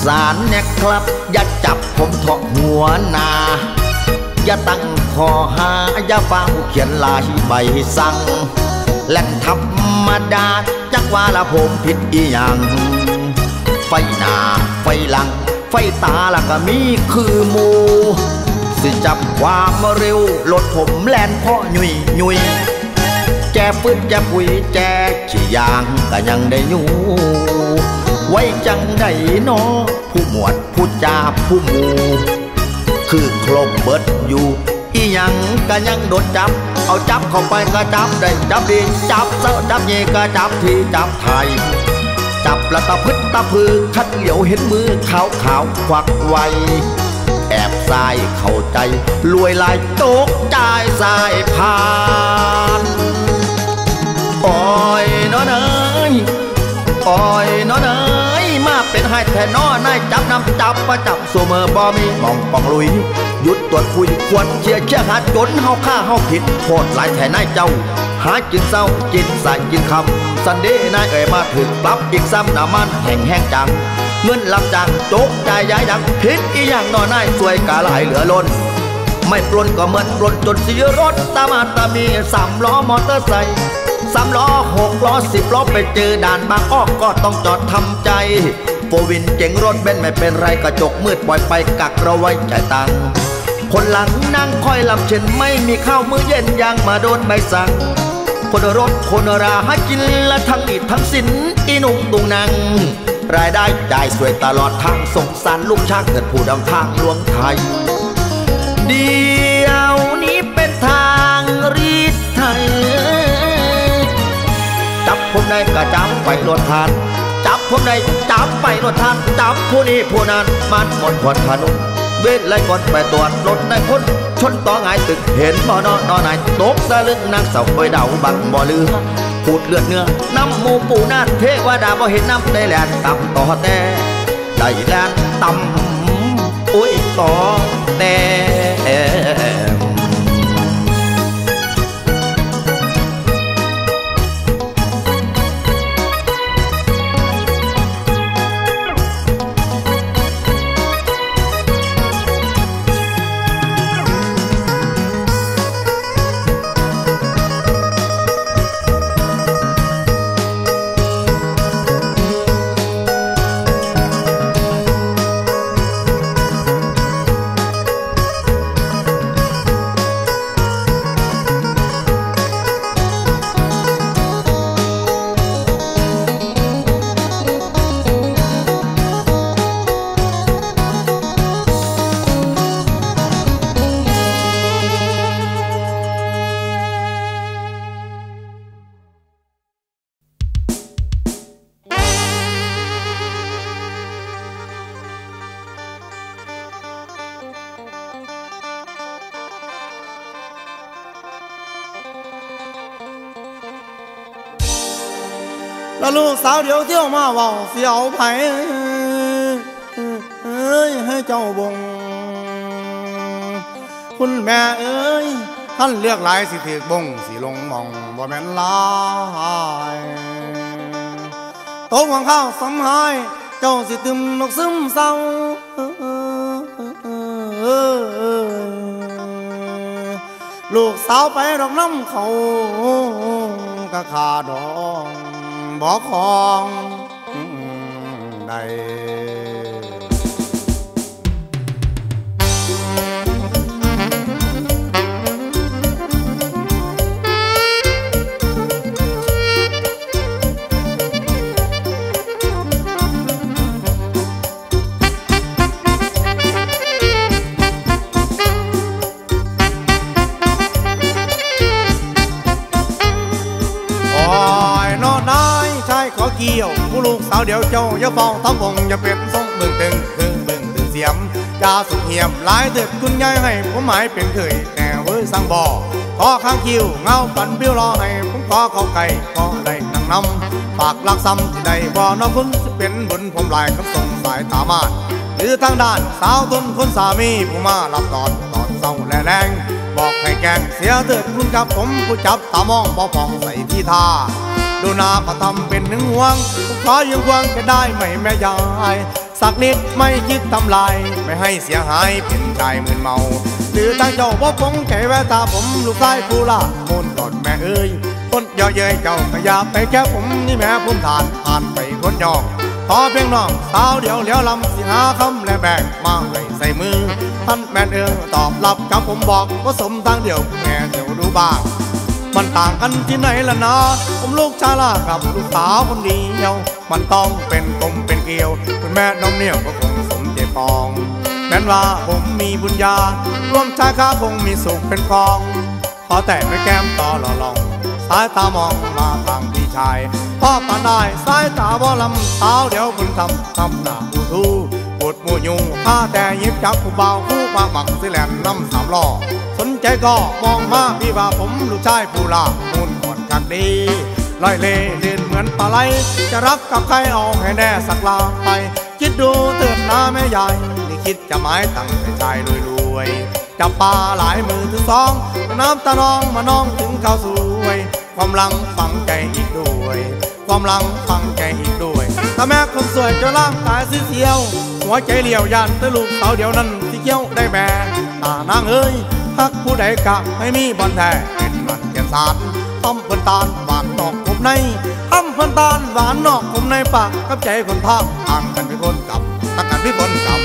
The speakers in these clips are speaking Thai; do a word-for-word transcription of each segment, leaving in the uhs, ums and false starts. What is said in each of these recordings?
สารเนี่ยครับอย่าจับผมเถาะหัวนาอย่าตั้งคอหาอย่าฟังเขียนลายใบสั่งและธรรมดาจักว่าละผมผิดอีหยังไฟหน้าไฟหลังไฟตาละก็มีคือหมูสิจับความเร็วรถผมแล่นเพราะยุยยุยแจฟื้นแจปุ๋ยแจขี้ยางก็ยังได้อยู่ไว้จังได้นอผู้หมวดผู้จ่าผู้หมูคือครบเบิดอยู่อีหยังก็ยังโดนจับเอาจับเข้าไปก็จับได้จับดีจับเศร้าจับเย่ก็จับที่จับไทยจับละตะพึดตะพือคัดเหลียวเห็นมือขาวขาวควักไวแอบสายเข้าใจรวยลายโตกใจสายผ่านโอ้ยน้อเนยโอ้ยน้อเนยมาเป็นให้แทนน้อนายจับนำจับประจับสูเมอร์บอมีมองปองลุยหยุดตรวจคุยควรเชี่ยเชี่ยหาจนเฮาฆ่าเฮาผิดโคตรหลายแทนนายเจ้าหากินเศร้ากินสายกินคำสันเดนายเอ่ยมาถึงปรับอีกซ้ำหน้ามันแห่งแห้งจังเงินรับจ้างโจกใจย้ายดังผิดอีอย่างน้อนายสวยกาหลายเหลือล้นไม่ปล้นก็เหมือนปล้นจนเสียรถตามาตามีสามล้อมอเตอร์ไซค์สามล้อหกล้อสิบล้อไปเจอด่านบางอ้อก็ต้องจอดทำใจโฟวินเจ๋งรถเบนไม่เป็นไรกระจกมืดปล่อยไปกักเราไว้จ่ายตังค์คนหลังนั่งคอยลำเช่นไม่มีข้าวมื้อเย็นยังมาโดนใบสั่งคนรถคนราหากินและทั้งอิดทั้งสินอีนุ่งตุงนางรายได้จ่ายสวยตลอดทางสงสารลูกช้างเกิดผู้ดำทางหลวงไทยเดี๋ยวนี้เป็นทางรีดไทยจับผมได้ก็จับไปรถทานจับผมได้จับไปรถทานจับผู้นี้ผู้นั้นมันหมดผลถนนเวทไล่กดไปตรวจรถได้พ้นชนต่อหงายตึกเห็นบ่อนอนอนายตกตะลึงนางเสาไปเดาบังบ่อลือพูดเลือดเนื้อน้ำมูปูนาเทวดาบ่เห็นน้ำได้แลนต่ำต่อแต่ได้แลนต่ำอุ้ยต่อแต่แล้วลูกสาวเดี๋ยวเที่ยวมาว่าเสียวไผ่เอ้ยให้เจ้าบงคุณแม่เอ้ยท่านเลือกหลายสิถือบงสิลงมองบ่แม่นลายโต๊ะของข้าวสำหายเจ้าสิตึมนกซึมเศร้าลูกสาวไปดอกน้ำเขากะขาดองบ่ของใด เกี่ยวผู้ลูกสาวเดียวเจ้าอย่าเฝ้าทั้งวงอย่าเป็นทรงเบิ่งตึงคือเบิ่งตึงเสียมอย่าสุดเหี่ยมหลายเถิดคุณยายให้ผมหมายเป็นเคยแต่เว้ยสั่งบ่อขอข้างคิวเงาปั่นเบี้ยวรอให้ผมขอเข้าไก่ขอได้นั่งนำฝากรักซ้ำที่ใดบ่น้องคุณจะเป็นบุญผมลายคำส่งสายตามาดหรือทางด้านสาวต้นคนสามีผู้มารับตอนตอนเศร้าและแรงบอกให้แกงเสียเถิดคุณกับผมผู้จับตามองบ่ฟองใส่ที่ท่าดูนาก็ทำเป็นหนึ่งห่วงขอยืมควงจะได้ไหมแม่ยายสักนิดไม่คิดทำลายไม่ให้เสียหายเป็นชายมึนเมาหรือทางเจ้าบ่คงใจแววตาผมลูกชายผู้ล่ามูลก่อนแม่เอ้ยคนเยาะเย้ยเจ้าก็อย่าไปแค่ผมนี่แม่ผมทานอ่านไปคนยอกขอเพียงน้องสาวเดียวเลี้ยวลำสิหาคำและแบกมาให้ใส่มือท่านแม่เอ๋ยตอบรับกับผมบอกว่าสมทางเดียวแม่เดี๋ยวดูบ้างมันต่างกันที่ไหนล่ะนะผมลูกชาลากับลูกสาวคนเดียวมันต้องเป็นกลมเป็นเกลียวคุณแม่น้องเนี่ยก็คงสมเจปองแม้ว่าผมมีบุญญาร่วมชายค้าคงมีสุขเป็นกองขอแต่ไม่แก้มต่อหล่อลองสายตามองมาทางพี่ชายพ่อปานได้สายตาบ่ลำสาวเดี๋ยวคุณทำทำหน้าอูทูปวดมูยุงข้าแต่ยิบจับผู้เบาคู่มาหมักสิแหลนน้ำสามล้อสนใจก็มองมาพี่ว่าผมลูกชายผู้ล่ามูลก่อนกักดีลอยเล่เดินเหมือนปลาไหลจะรักกับใครเอาให้แน่สักลาไปคิดดูเตือนหน้าแม่ใหญ่นี่คิดจะหมายตั้งใจชายรวยๆจับปลาหลายมือถึงสองน้ำตาน้องมาน้องถึงข้าวสวยความลังฟังใจอีกด้วยความลังฟังใจอีกด้วยถ้าแม่คนสวยจะร่างกายสีเขียวหัวใจเลี้ยวยันแต่ลูกสาวเดียวนั้นสีเขียวได้แม่ตานางเอ้ยฮักผู้ใดกะไม่มีบอลแท้เป็นมันแก่สารอ้อมเพิ่นตาลหวานนอกกบในอ้อมเพิ่นตาลหวานนอกกบในปากกับใจคนภาคต่างกันเป็นคนกับต่างกันเป็นคนกับ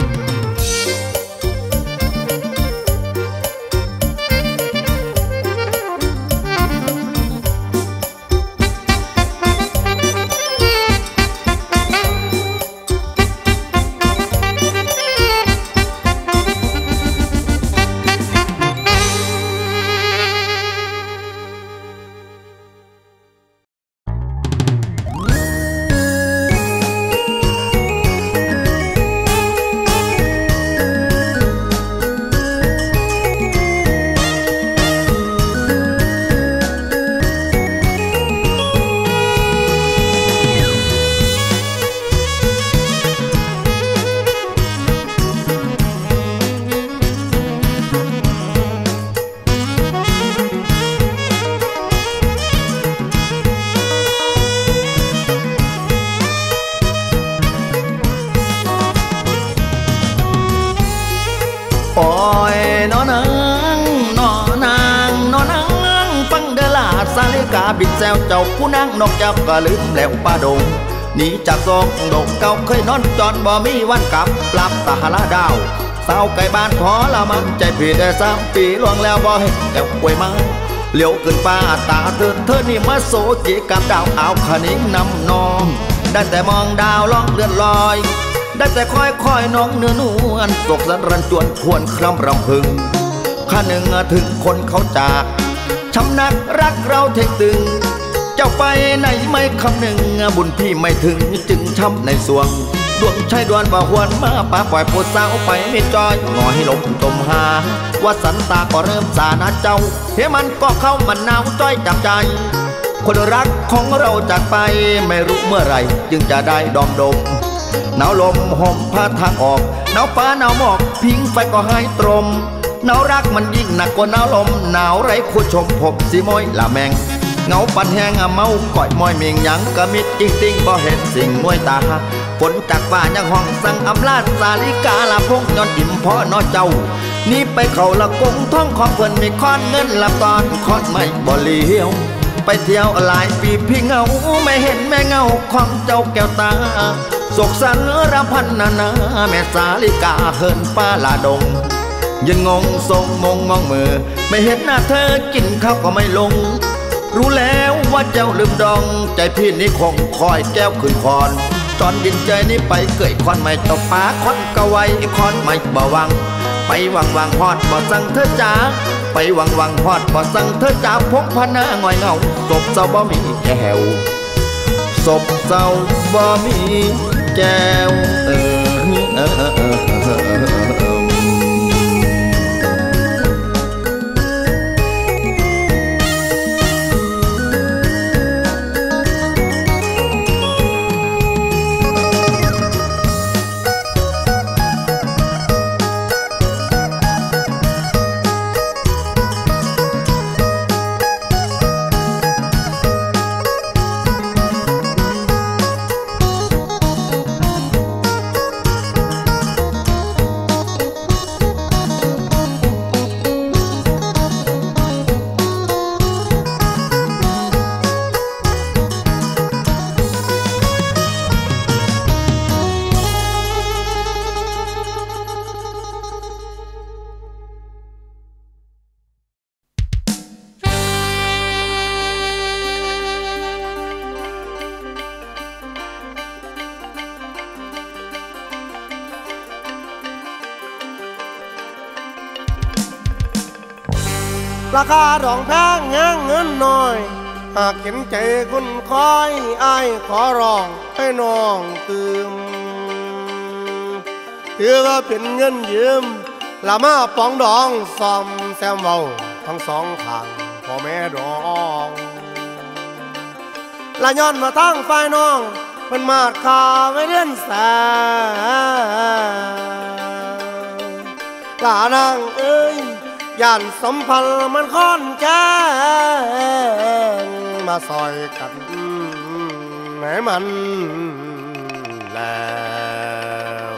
กาบินแซวเจ้าผู้นั่งนกเจ้าก็ลืมแล้วป้าดงหนีจากซองดกเก่าเคยนอนจอนบ่มีวันกลับปรับตาหาดาวสาวไก่บ้านขอละมันใจผิดได้สามปีล่วงแล้วบ่เห็นแก้วป่วยมาเหลียวขึ้นฟ้าตาเธอเธอนี่มาโซจีกับดาวเอาขนิ้งนำนองได้แต่มองดาวล่องเลื่อนลอยได้แต่คอยคอยน้องเนื้อนวลตกสันรันจวนควรคลำรำพึงข้าหนึ่งถึงคนเขาจากช้ำนักรักเราเทงตึงเจ้าไปไหนไม่คำหนึ่งบุญพี่ไม่ถึงจึงช้ำในสวงดวงชายดวนบ่หวนมาป่าปล่อยผู้สาวไปไม่จอยงอให้ลมตมหาว่าสันตาก็เริ่มสานาเจ้าเฮ้มันก็เข้ามันหนาวจ้อยจับใจคนรักของเราจากไปไม่รู้เมื่อไรจึงจะได้ดอมดมหนาวลมห่มผ้าทางออกหนาวฟ้าหนาวหมอกพิงไฟก็หายตรมหนาวรักมันยิ่งหนักกว่าหนาวลมหนาวไร้คู่ชมผมสีม้อยละแมงเงาปันแห้งเมาก่อยมอยเมียงยังกะมิดจริงจริงบ่เห็นสิ่งมวยตาฝนจากฟ้ายังห้องสั่งอำลาดสาลิกาละพงย้อนอิ่มพ่อนอเจ้านี่ไปเขาละกงท้องของเพิ่นมีค้อนเงินละตอนค้อนไม่บ่เลี้ยวไปเที่ยวหลายปีพี่เงาไม่เห็นแม่เงาของเจ้าแก้วตาโศกสันรำพันนานาแม่สาลิกาเฮินฟ้าละดงยังงงทรงมงมองมือไม่เห็นหน้าเธอกินข้าวก็ไม่ลงรู้แล้วว่าเจ้าลืมดองใจพี่นี่คงคอยแก้วขึ้นคอนตอนดินใจนี้ไปเกยคอนไม่ตกป้าคอนกะไว้คอนไม่บ่วังไปวังวังฮอดบ่สั่งเธอจ๋าไปวังวังฮอดบ่สั่งเธอจ๋าพกพนาง่อยเงาศพเศร้าบ่มีแก้วศพเศร้าบ่มีแก้วเออเออเออเออราคาดองแพงแห้งเงินน้อยหากเห็นใจคุณคอยอ้ายขอร้องให้น้องตืมถือว่าเป็นเงินยืมละมาปองดองซ่อมแซมเบาทั้งสองทางพ่อแม่ดองละย้อนมาทั้งฝ่ายน้องมันมาดขาไว้เล่นแสลานางเอ้ยย่านสมพันธ์มันค่อนแก่มาซอยกันให้มันแล้ว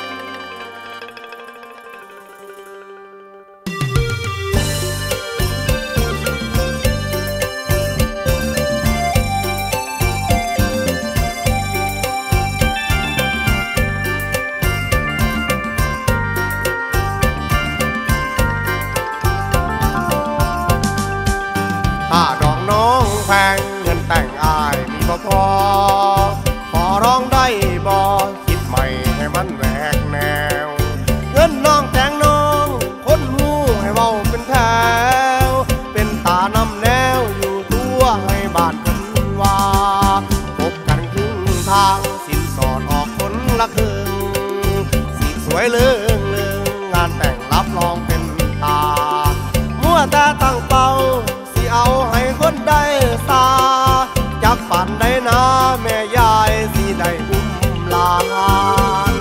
ถ้าดอกน้องแพงเงินแต่งอายมีบ่พอขอร้องได้บ่คิดใหม่ให้มันแหวกแนวเงินน้องแต่งน้องคนหูให้เว้าเป็นแถวเป็นตานำแนวอยู่ตัวให้บ้านคนว่าพบกันครึ่งทางสินสอดออกคนละครึ่งสีสวยเลื่องเลื่องงานแต่งรับรองเป็นตามั่วแต่ตั้งเป้าเอาให้คนได้สาจากฝันได้นะแม่ยายสิได้อุ้มหลาน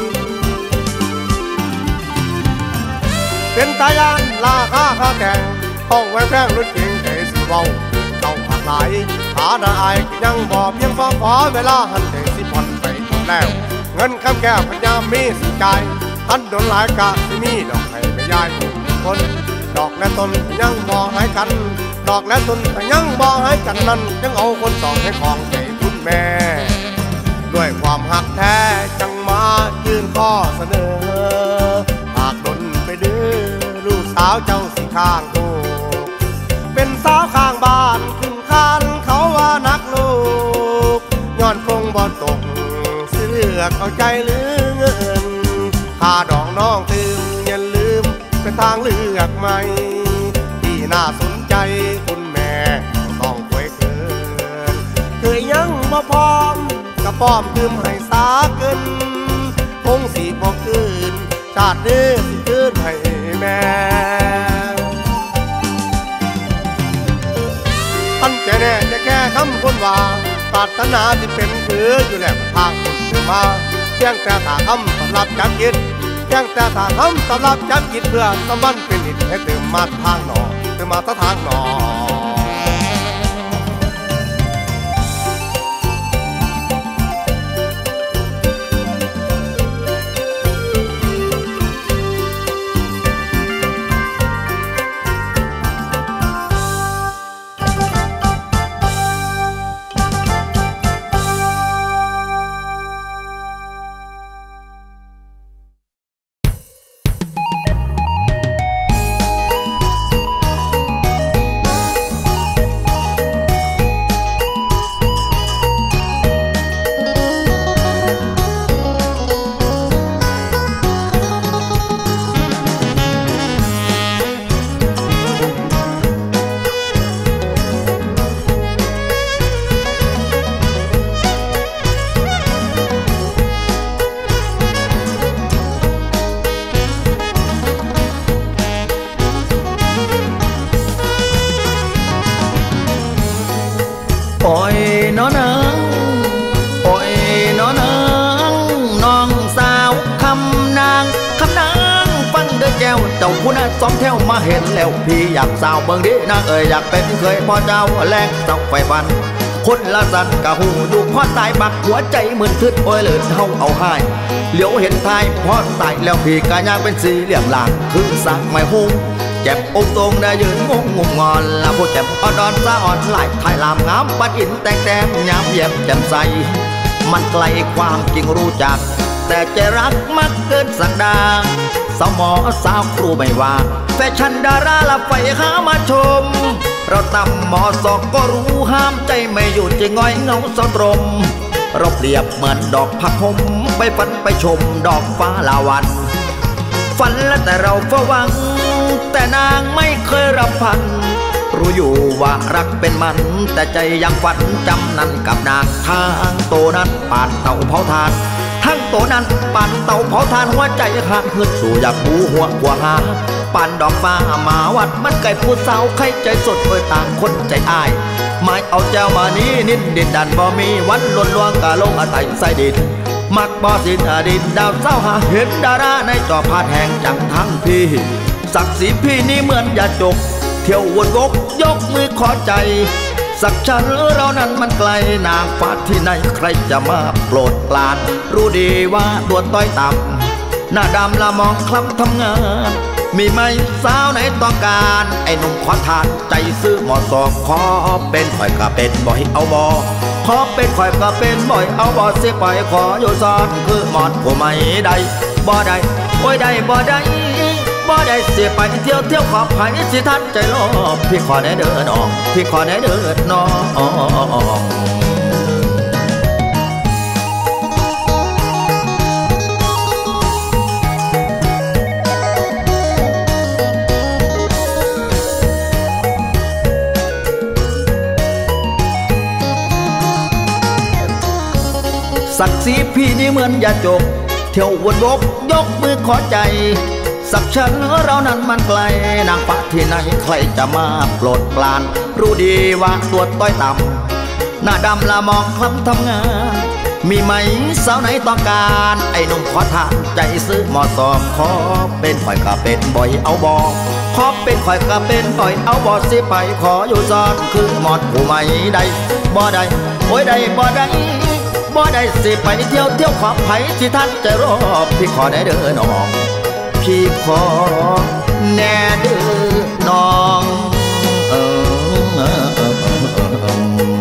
เป็นตายานลาค่าค่าแก่ห้องไว้แพงรถเก่งใจสิเว้าเจ้าหักหลายหาได้อายยังบ่เพียงพอขอเวลาหันใจสิผ่อนไปทุกแล้วเงินคำแก้วพยายามมีสิใจทันโดนหลายกะสิมีดอกให้แม่ยายทุกคนดอกและต้นยังบ่ให้กันดอกและต้นแต่ยังบ่ให้กันนั้นยังเอาคนสองให้ของใจคุณแม่ด้วยความหักแท้จังมายื่นข้อเสนอหากดนไปดื้อลูกสาวเจ้าสิข้างกูเป็นสาวข้างบ้านขึ้นคานเขาว่านักลูกย้อนคงบ่ตกสิเลือกเอาใจหรือเงินถ้าดอกน้องตื่มอย่าลืมเป็นทางเลือกใหม่ที่น่าสนใจคุณแม่ต้องควยเกินเคยยังบ่พร้อมกระป้อมคืมให้สาเกินคงสีบ่คืนชาตินี้สิคืนให้แม่ท่านใจแน่จะแค่คำคนว่าปรารถนาที่เป็นคืออยู่แล้วทางคนเดินมาเพียงแต่ถาคำสำหรับจับกินเพียงแต่ถาคำสำหรับจับกินเพื่อสมบัติเป็นอิฐให้เติมมาทางหนอเติมมาทางหนอโอ้ยน้องนางโอ้ยน้องนางน้องสาวคำนางคำนางฟังเด้อแก้วเจ้าผู้น่ะซ้อมแถวมาเห็นแล้วพี่อยากสาวเบิ่งดินางเอ๋ยอยากเป็นเคยพ่อเจ้าแรงเจ้าไฟฟันคนละสันกะหูอยู่พ่อตายบักหัวใจเหมือนทึดโอ้ยเลยเฮาเอาให้เหลียวเห็นทายพ่อตายแล้วพี่กะยางเป็นสีเหลี่ยมหลางคือสักไม่หุ้งเจ็บองตรงได้ยืนงงงงอนละผู้เจ็บอ่อนดอนซาอ่อนไหลถ่ายลามงามปัดอินแต่งแต้มยามเย็บแจ่มใสมันไกลความจริงรู้จักแต่ใจรักมักเกินสังดาสาวหมอสาวครูไม่ว่าแฟชั่นดาราละไฟหามาชมเราตำหมอสอกก็รู้ห้ามใจไม่หยุดจะง่อยเงาสตรมเราเปรียบเหมือนดอกผักหมไปฝันไปชมดอกฟ้าลาวันฝันแล้วแต่เราเฝ้าหวังแต่นางไม่เคยรับพันรู้อยู่ว่ารักเป็นมันแต่ใจยังฝันจำนั้นกับนางทางโตนั้นปานเต่าเผาทานทั้งโตนั้นปานเต่าเผาทานหัวใจขาดขึ้นสู่อยากบูหัวกว่าหาปานดอกฟ้ามาวัดมันไก่ผู้สาวใครใจสดเปิดต่างคนใจอ้ายไม่เอาเจ้ามานี้นินดินดันบ่มีวันล้นลวงกะลงอาศัยใส่ดินมักบ่สินอดินดาวเศร้าหาเห็นดาราในจอพาดแห่งจังทั้งพี่ศักดิ์ศรีพี่นี่เหมือนยาจกเที่ยววนวกยกมือขอใจสักชั้นเรานั้นมันไกลนางฟ้าที่ไหนใครจะมาโปรดปรานรู้ดีว่าตัวต้อยต่ำหน้าดำละมองคล้ำทำงานมีไหมสาวไหนต้องการไอ้หนุ่มขอทานใจซื้อหมอสอกขอเป็นข่อยก็เป็นบ่อยเอาบ่ขอเป็นข่อยก็เป็นบ่อยเอาบ่เสียไปขออยู่ซ้อนคือหมอดผู้ไม่ได้บ่ได้โอ้ยได้บ่ได้บ่ได้เสียไปเที่ยวเที่ยวขอภัยสิท่านใจลบพี่ขอได้เดินออกพี่ขอได้เดินน้องศักดิ์ศรีพี่นี่เหมือนยาจกเที่ยววนวกยกมือขอใจสักชั้นเรานั้นมันไกลนางฟ้าที่ไหนใครจะมาโปรดปรานรู้ดีว่าตัวต้อยต่ำหน้าดำละมองคล้ำทำงานมีไหมสาวไหนต้องการไอ้หนุ่มขอทานใจซื้อหมอสอบขอเป็นข่อยก็เป็นบ่อยเอาบ่ขอเป็นข่อยก็เป็นบ่อยเอาบ่สิไปขออยู่ซ้อนคือหมอดผู้ไม่ได้บ่ได้โอ้ยได้บ่ได้บ่ได้สิไปเที่ยวเที่ยวขอไผที่ท่านจะรอบพี่ขอได้เดินออกพี่ขอแน่เด้อน้องเออ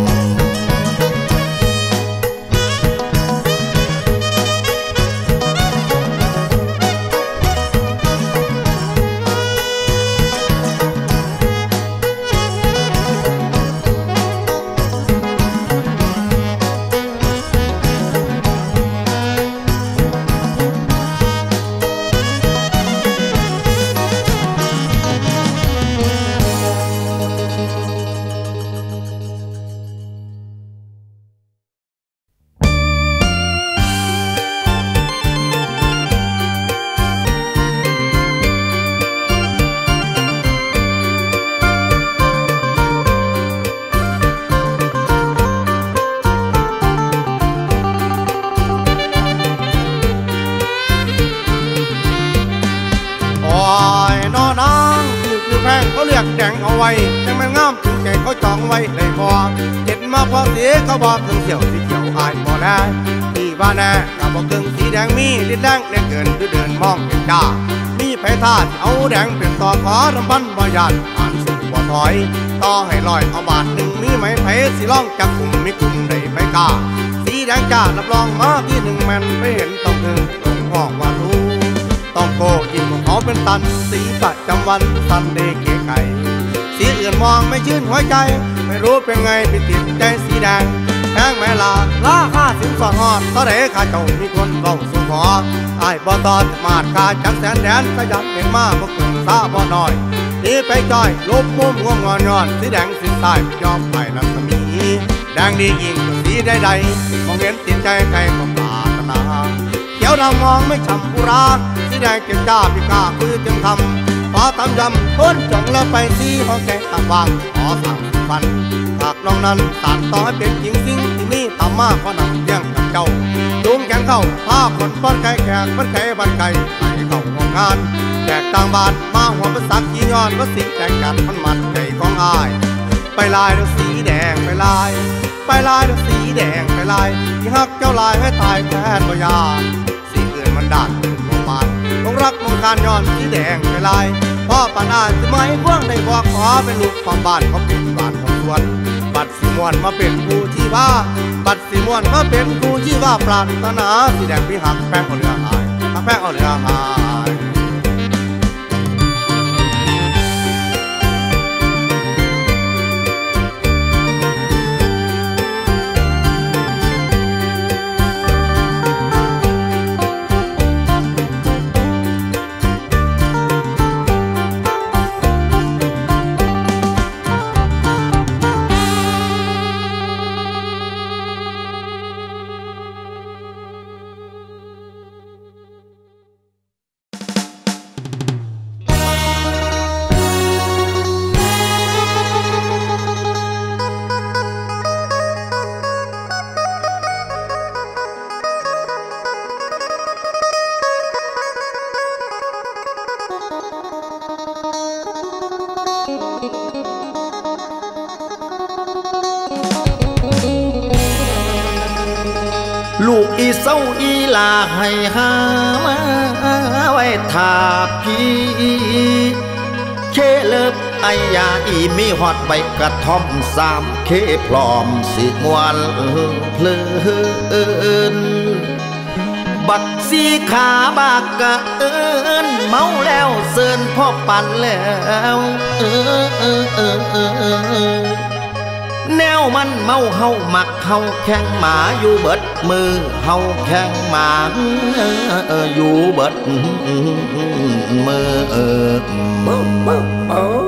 แดงเอาไว้แต่มันงามถึงใจเขาจองไว้เลยพอเจ็ดมาพอเสียเขาบอกถึงเสี่ยวสีเขียวอายบ่ได้ที่บ้านแน่กับบอกถึงสีแดงมีลิ้นแดงเล่นเกินด้วยเดินมองเห็นจ้ามีไผ่ทาดเอาแดงเป็นต่อขอรำพันบ่ยานอ่านสุดบ่ถอยต่อให้ลอยเอาบาทหนึ่งมีไหมไผ่สีล่องจับกลุ่มมีกลุ่มใดไผ่กาสีแดงจ้ารับรองมาที่หนึ่งแมนไม่เห็นต้องหนึ่งตรงห้องว่ารู้ต้องโกยิ่งของเขาเป็นตันสีประจำวันสันเดย์เก๋ไก่สีอื่นมองไม่ชื่นหัวใจไม่รู้เป็นไงไปติดใจสีแดงแพงแม่ลาล่าค่าสินสอดหอดตอนไหนข้าเจ้ามีคนเบาสุขอไอ้บ่ตอดมาดกาจักแสนแดนก็ยับเป็นมาบ่กึ่งซาบ่น้อยนี่ไปจ้อยลบมุมง่วงงอนย้อนสีแดงสีใต้ยอมไปรัศมีแดงดียิ่งสีใดๆมองเห็นติดใจใครก็ปรารถนาเขียวดำมองไม่ฉ่ำปุราสีแดงเก็บจ้าพิการคือเต็มทำขอทำยำพ้นจงแล้วไปสีห้องแกงตับวางขอสั่งฟันหากน้องนั้นสานต่อให้เป็นจริงสิ่งที่นี่ทำมากก็นำเยี่ยงกับเจ้าจูงแขนเข้าพาคนป้อนไก่แขกมันไก่บันไก่ให้เข้าห้องงานแขกต่างบ้านมาหัวภาษาขี้ย้อนว่าสีแดงกันมันมัดใจของอายไปลายด้วยสีแดงไปลายไปลายด้วยสีแดงไปลายที่หักเจ้าลายให้ตายแทนบ่ยาสีเกินมันด่านตื่นโมบานต้องรักมองการย้อนสีแดงไปลายพ่อปานอ่านจะไม่กว้างได้บอกขอเป็นลูกของบ้านเขาเป็นบ้านของสวนบัดสีมวนมาเป็นผู้ที่ว่าบัดสีมวนมาเป็นผู้ที่ว่าปรารถนาสีแดงพี่หักแป้งเอาเรือหายหักแป้งเอาเรือหายลูกอีเศร้าอีลาให้หามาไว้ทาพี่เคเลิกไอยาอีมีหอดใบกระท่อมสามเคพร้อมสิมวนเพลินบักสีขาบากกะเอินเมาแล้วเซินพ่อปั่นแล้วเออเออเออเออแนวมันเมาเฮามักเฮาแข่งหมาอยู่เบิดมือเฮาแข่งหมาอยู่เบิดมือเออ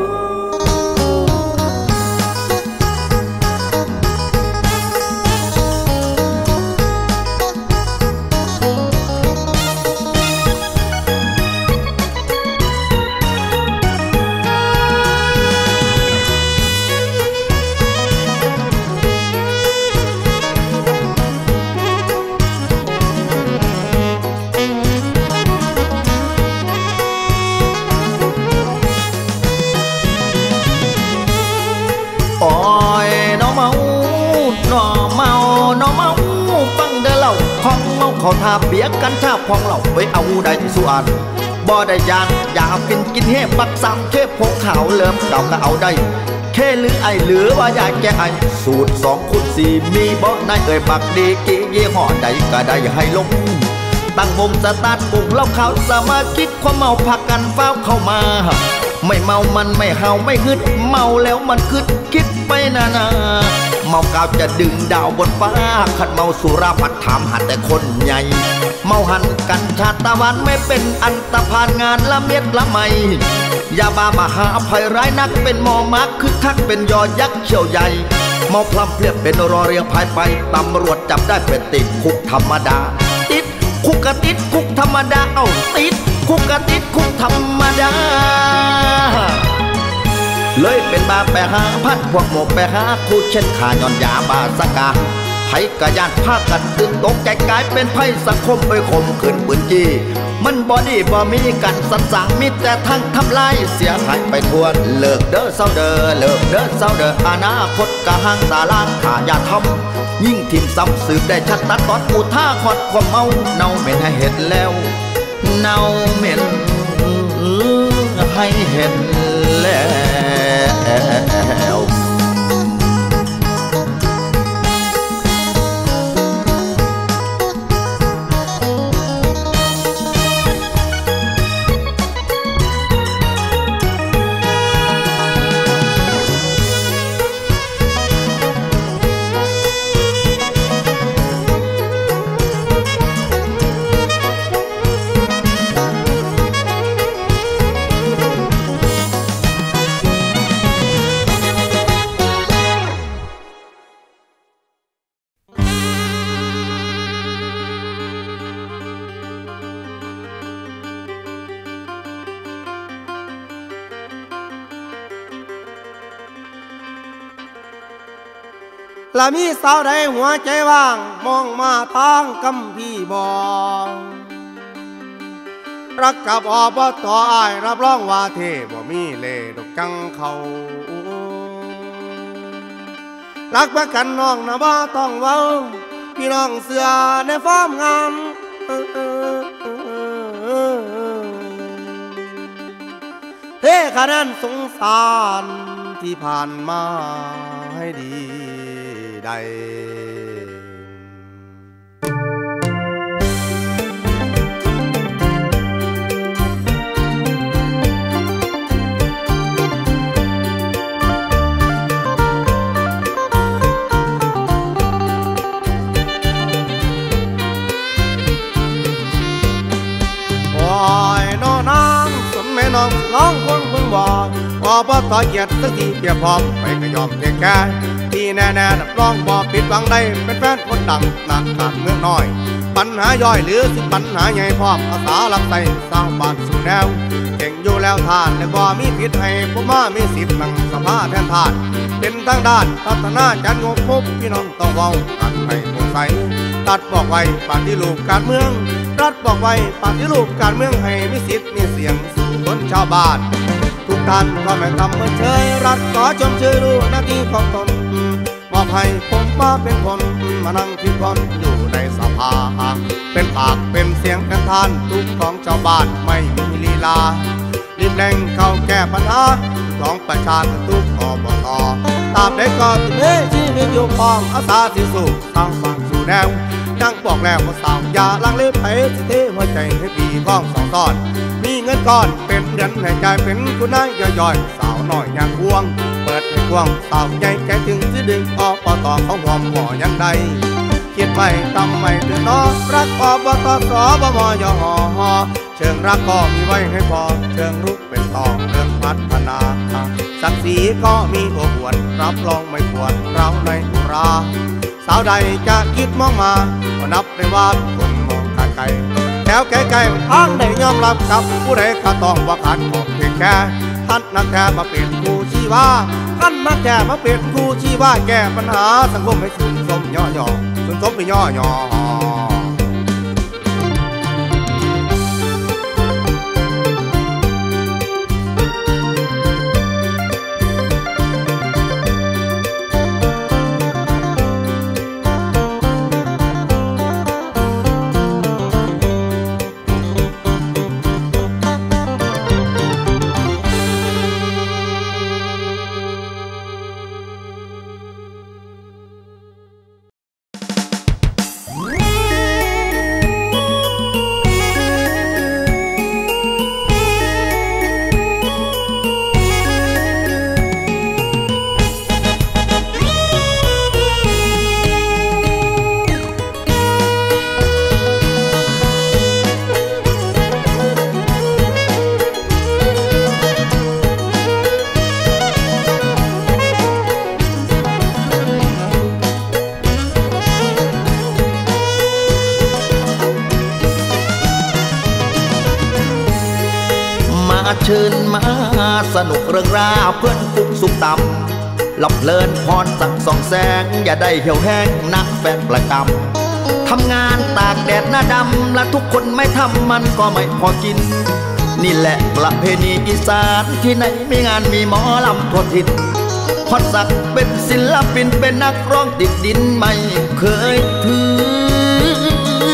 เขาทาเบียกันชาพองเหล่าไปเอาได้ส่วนบ่ได้ยานอย่าเอากินกินเฮปักสามเคพกขาวเริ่มเก่าก็เอาได้เคหรือไอหรือว่าอยากแก้ไอสูตรสองคูณสี่มีบ่ได้เอ่ยปักดีกี่ยี่ห้อใดก็ได้ให้ลงตั้งวงสตาร์ทวงเล่าข่าวสมาชิกความเมาพักกันเฝ้าเข้ามาไม่เมามันไม่เห่าไม่ฮึดเมาแล้วมันคึดคิดไปนานาเมากาวจะดึงดาวบนฟ้าขัดเมาสุราพัดถามหาแต่คนใหญ่เมาหันกันชาตะวันไม่เป็นอันตรพานงานละเมียดละไมยาบามหาภัยร้ายนักเป็นมอมักคึกคักเป็นยอยักษ์เขี้ยวใหญ่เมาพลัมเพลียบเป็นรอเรียงภายไปตำรวจจับได้เป็นติดคุกธรรมดาติดคุกกะติดคุกธรรมดาเอ้าติดคุกกะติดคุกธรรมดาเลยเป็นบาแปะหาพัดพวกหมกแปะหาคูเช่นขาย้อนยาบาสกาไผกะยานภาคกันตื่นตกใจกลายเป็นไพ่สังคมไปข่มขืนปืนจี้มันบอดี้บ่มีกันสันสางมิแต่ทั้งทำลายเสียหายไปทั่วเลิกเด้อเศร้าเด้อเลิกเด้อเศร้าเด้ออนาคตกะห่างตาล้างขาอย่าทำยิ่งทิมซ้ำสืบได้ชัดตัดตอนอุท่าขอดความเมาเน่าเหม็นให้เห็นแล้วเน่าเหม็นให้เห็นแล้วละมีสาวใดหัวใจว่างมองมาทางกำพี่บอกรักกับอบตอ้ายรับรองว่าเทบ่มีเล่ดอกจังเขารักประกันน้องนะบ่ต้องเว้าพี่น้องเสือในฟาร์มงานเทคะแนนสงสารที่ผ่านมาให้ดีได้ น้องร้องควงเพิ่งบอกว่าบ่ต่อเกียรติสักทีเพียบพร้อมไปก็ยอมเพียงแค่ที่แน่ๆนับร้องบ่ปิดบังได้เป็นแฟนคนดังหนักขาดเมืองน้อยปัญหาย่อยหรือสิปัญหาใหญ่พร้อมอาสารับใส่สร้างบ้านสู่แนวเก่งอยู่แล้วทานและบ่มีผิดให้ผู้มามีสิทธิ์นั่งสภาแทนทานเป็นทางด้านพัฒนาจัดงบปุ๊บพี่น้องต้องเว้ากันให้โปร่งใสตัดบอกไว้ปฏิรูปการเมืองรัฐบอกไว้ปฏิรูปการเมืองให้มีสิทธิ์มีเสียงคนชาวบ้านทุกท่านก็ไม่ทำเหมือนเชยรัฐขอชมเชยรู้หน้าที่ของตนบ่อบให้ผมมาเป็นคนมานั่งคิดคนอยู่ในสภาเป็นปากเป็นเสียงกันทานทุกของชาวบ้านไม่มีลีลารีบเร่งเข้าแก้ปัญหาของประชาชนทุกอบตตามได้ก็ถึงเฮ้ที่มีอยู่ปองอาสาที่สู้ทางฝั่งสู่แนวยังบอกแล้วว่าสาวอย่าลังเลไปสิเทหัวใจให้ปีพ้องสองตอนมีเงินก้อนเป็นเดือนให้ใจเป็นคุณนายย่อยๆสาวหน่อยยังควงเปิดให้ควงสาวใหญ่แก่ถึงสิดึงอปตเขาหอมหอยังใดคิดไม่ทำไม่ตื่นนอรักอบตสบมยหอเชิงรักก็มีไว้ให้พอเชิงรุกเป็นต่อเรื่องพัฒนาศักดิ์ศรีก็มีโอ้อวดรับรองไม่ปวดเราในอุราสาวใดจะคิดมองมาก็นับได้ว่าคนมองขาดไกลแถวไกลๆทางได้ยอมรับกับผู้ใดก็ต้องว่าขันของเพียงแค่ท่านนักแก่มาเป็นผู้ชี้ว่าท่านนักแก่มาเป็นผู้ชี้ว่าแก้ปัญหาสังคมให้ชื่นชมย่อๆชื่นชมไปย่อๆเชิญมาสนุกเรื่องราวเพื่อนฟุกสุขต่ำหลับเพลินพรสักสองแสงอย่าได้เหี่ยวแห้งนักแฟนประกำทำงานตากแดดหน้าดำและทุกคนไม่ทำมันก็ไม่พอกินนี่แหละประเพณีอีสานที่ไหนมีงานมีหมอลำทั่วถิ่นพรสักเป็นศิลปินเป็นนักร้องติดดินไม่เคยถือ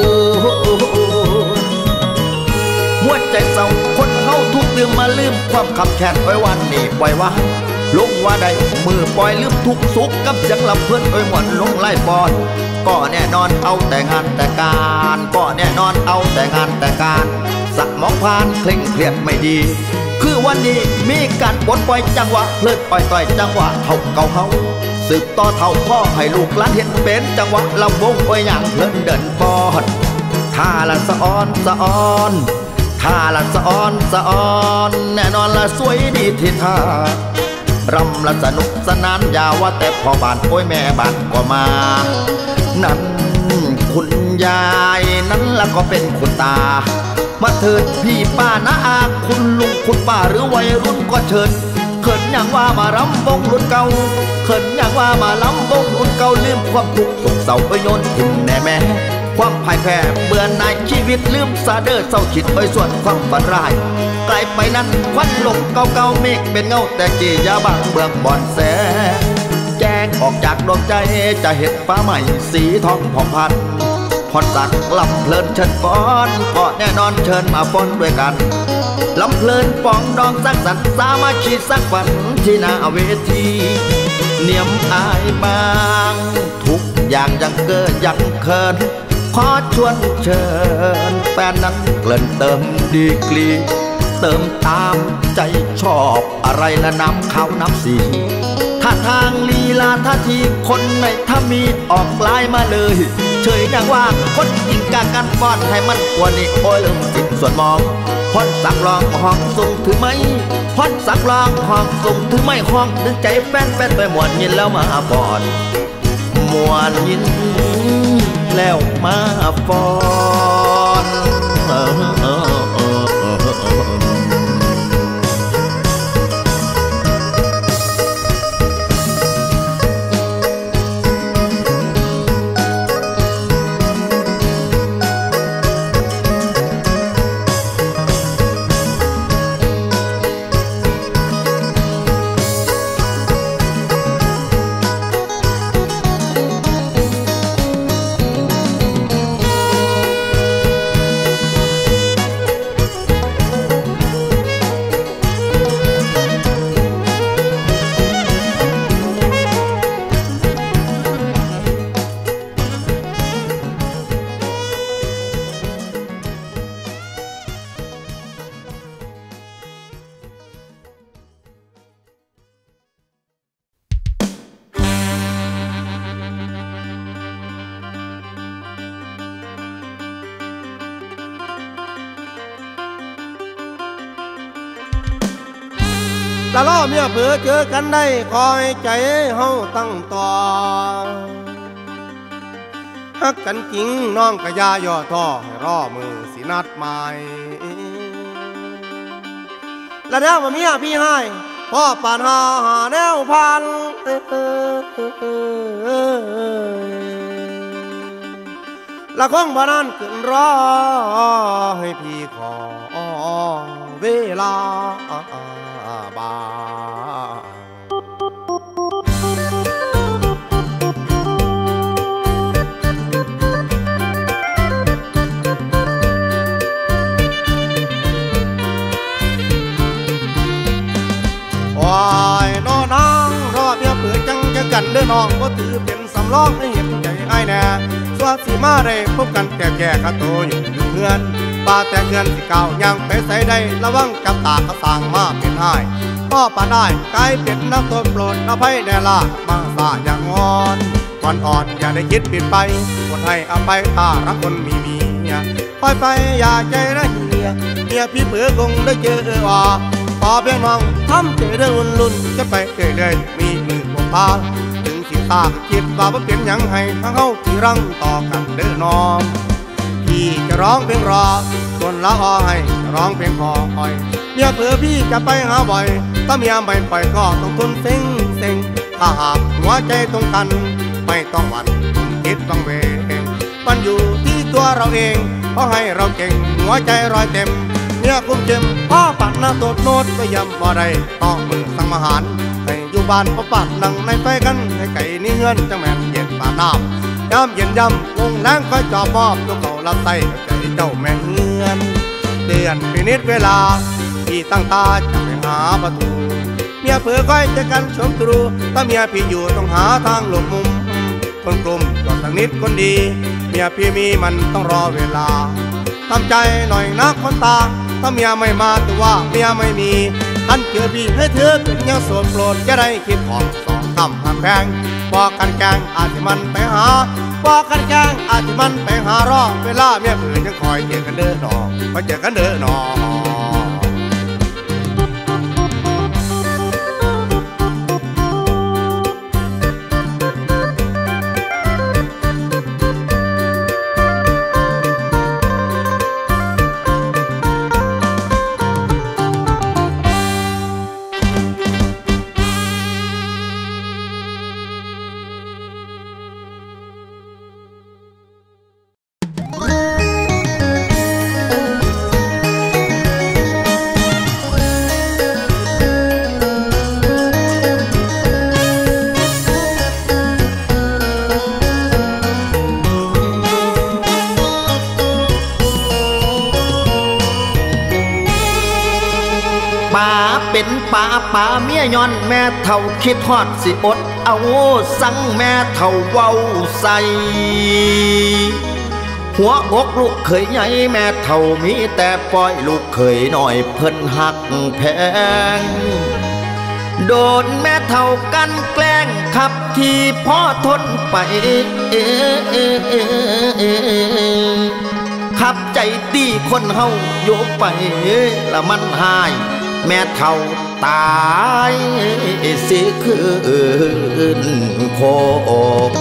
หัวใจเศร้าคนเฮาทุกเรื่องมาลืมความขับแค้นไว้วันนี้ปล่อยว่าลงว่าใดมือปล่อยลืมทุกสุขกับเสียงลำเพื่อนไว้หมดลงไล่บอลก็แน่นอนเอาแต่งานแต่การก็แน่นอนเอาแต่งานแต่การสักมองผ่านเคร่งเครียดไม่ดีคือวันนี้มีการปลดปล่อยจังหวะเลิกปล่อยต่อยจังหวะเท่าเก่าเฮาสืบต่อเท่าพ่อให้ลูกหลานเห็นเป็นจังหวะลำวงไว้อย่างเพลินเดินปอดท่าละสะอ้อนสะอ้อนท่าละสะอ้อนสะอ้อนแน่นอนละสวยดีที่ท่ารำละสนุกสนานยาวว่าแต่พ่อบ้านโอ้ยแม่บ้านก็มานั้นคุณยายนั้นละก็เป็นคุณตามาเถิดพี่ป้าน้าอาคุณลุงคุณป้าหรือวัยรุ่นก็เชิญเขินอย่างว่ามาล้ำวงรุ่นเก่าเขินอย่างว่ามาล้ำวงรุ่นเก่าลืมความทุกข์สุขเศร้าไปโยนทิ้งแน่แม่ความพ่ายแพ้เบื่อหน่ายชีวิตลืมซาเดอร์เศร้าคิดไปส่วนความฝันร้ายไกลไปนั้นควันลงเก่าเก่าเมฆเป็นเงาแต่กี่ยาบางเบื้องบอนแสแจ้งออกจากดวงใจจะเห็นฟ้าใหม่สีทองผ่องพันพรสักลำเพลินเชิญฟ้อนก็แน่นอนเชิญมาฟ้อนด้วยกันลำเพลินปองดองสักสันสามัคคีสักฝันที่หน้าเวทีเนียมอายบางทุกอย่างยังเกิดยังเคินขอชวนเชิญแฟนนั้นเกลิ่นเติมดีกรีเติมตามใจชอบอะไรและน้ำข้าวน้ำสีท่าทางลีลาท่าทีคนในถ้ามีออกลายมาเลยเฉยอย่างว่าคนจริงกากันป้อนให้มันกว่านี้โอ้ยลืมจิตส่วนมองพรสักลองห้องส่งถือไหมพรสักลองห้องส่งถือไม่ห้องดึงใจแฟนแฟนไปหมวนยินแล้วมาป้อนมวนยินแล้วมาฟ้อนเออเออเออเออเออละล้อเมียเผือเจอกันได้คอยใจเฮาตั้งต่อฮักกันจริงน้องกะยาย่อท่อให้รอมือสินัดหมายละเดี๋ยวมาเมียพี่ให้พ่อปานหาหาแนวพันละคงบ่นานขึ้นรอให้พี่ขอเวลาบางวายน้อนางรอเมียเปิดจังจะกันเด้อน้องก็ถือเป็นสำรองให้เห็นใจไอ้แน่สวัสดีมาได้พบกันแก่แก่กระโตอยู่อยู่เพื่อนป้าแต่เงินสิเก่ายังไปใส่ได้ระวังจับตากระต่างมาเป็นให้พ่อป่าได้กลายเป็นนักโทษโปรดอภัยแน่ละมาสาอย่างงอนก่อนอ่อนอย่าได้คิดผิดไปกดให้อภัยถ้ารักคนมีเมียคอยไปอย่าใจระเหี่ยเมียพี่เผือคงได้เจอว่าพอเพียงน้องทำเจอเรื่องวุ่นลุ่นจะไปเรื่อยๆมีมือพวกพาถึงสิตาคิดว่าเปลี่ยนยังให้ทั้งเขาที่รังต่อกันเด้อน้องพี่จะร้องเพลงรอส่วนละออให้จะร้องเพลงคอคอยเมียเผื่อพี่จะไปหาบ่อยถ้าเมียไม่ปล่อยก็ต้องทนเซ็งเซ็งถ้าหากหัวใจตรงกันไม่ต้องหวั่นคิดต้องเวงมันอยู่ที่ตัวเราเองเพราะให้เราเก่งหัวใจรอยเต็มเมียคุ้มเจ็มพ่อปัดหน้าโตดโนดก็ย้ำบ่ได้ต้องมือสั่งอาหารให้อยู่บ้านพ่อปัดนั่งในไฟกันให้ไก่นี่เงินจังแม่นเย็นปาน้ำย้ำเย็นย้ำวงแรงคอยจอบมอบตัวเขารับไส้ใจเจ้าแม่เงินเดือนปีนิดเวลาพี่ตั้งตาจะไปหาประตูเมียเผื่อคอยจะกันชมตรูถ้าเมียพี่อยู่ต้องหาทางหลบมุมคนกลุ่มก็สักนิดคนดีเมียพี่มีมันต้องรอเวลาทำใจหน่อยนะคนตาถ้าเมียไม่มาแต่ว่าเมียไม่มีท่านเจอพี่ให้เธอเป็นยังโสดโปรดจะได้คิดของสองคำหักแพงบอกกันแกงอาจจะมันไปหาบอกกันแกงอาจจะมันไปหารอเวลาเมียเผื่อยังคอยเจอกันเด้อหนอคอยเจอกันเด้อหนอเป็นป่าป่าเมียย้อนแม่เท่าคิดฮอดสิอดเอาสั่งแม่เท่าเว้าใส่หัวอกลูกเคยใหญ่แม่เท่ามีแต่ปล่อยลูกเคยหน่อยเพิ่นหักแพงโดนแม่เท่ากันแกล้งขับที่พ่อทนไปขับใจตีคนเฮาโยกไปละมันหายแม่เท่าตายสิคืนโคก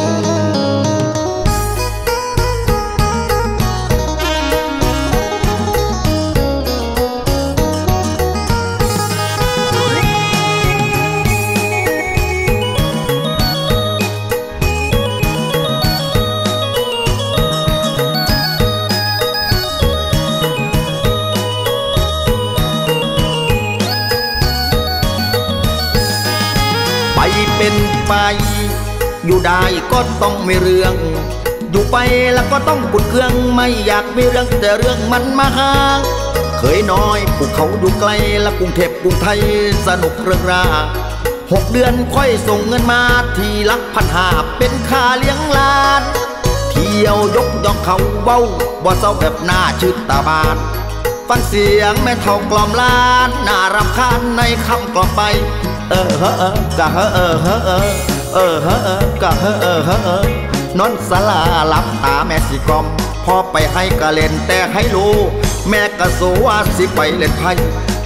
เป็นไปอยู่ได้ก็ต้องไม่เรื่องอยู่ไปแล้วก็ต้องบุญเครื่องไม่อยากมีเรื่องแต่เรื่องมันมาหาเคยน้อยภูเขาอยู่ไกลและกรุงเทพกรุงไทยสนุกเรื่องราหกเดือนค่อยส่งเงินมาทีละพันห้าเป็นค่าเลี้ยงหลานเที่ยวยกย่องเขาเว้าบ่เศร้าแบบหน้าชื่นตาบานฟังเสียงแม่เท่ากล่อมล้านน่ารำคาญในคำกล่อมไปเออเฮ้อกะเฮ้อเออเฮ้อเออเออเฮ้อกะเฮ้อเออเฮ้อนอนสลาหลับตาแม่สิกล่อมพอไปให้กะเล่นแต่ให้รู้แม่กะโซว่าสิไปเล่นไพ่